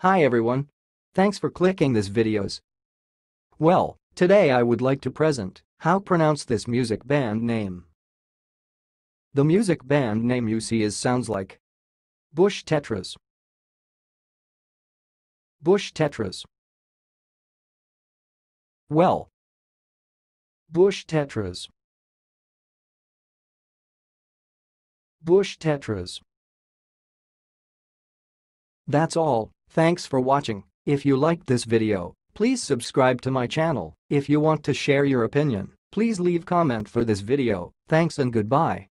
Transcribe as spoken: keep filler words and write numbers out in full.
Hi everyone. Thanks for clicking this videos. Well, today I would like to present how pronounce this music band name. The music band name you see is sounds like Bush Tetras. Bush Tetras. Well, Bush Tetras. Bush Tetras. That's all. Thanks for watching. If you liked this video, please subscribe to my channel. If you want to share your opinion, please leave comment for this video. Thanks and goodbye.